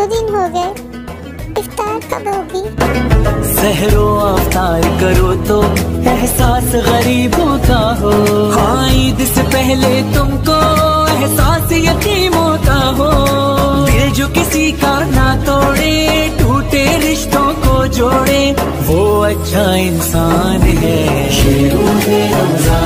दिन हो गए, इफ्तार कब होगी? सहरो अफ्तार करो तो एहसास गरीबों का हो। हाँ, ईद से पहले तुमको एहसास यतीमों का हो। दिल जो किसी का ना तोड़े, टूटे रिश्तों को जोड़े, वो अच्छा इंसान है। शेरों में रमजान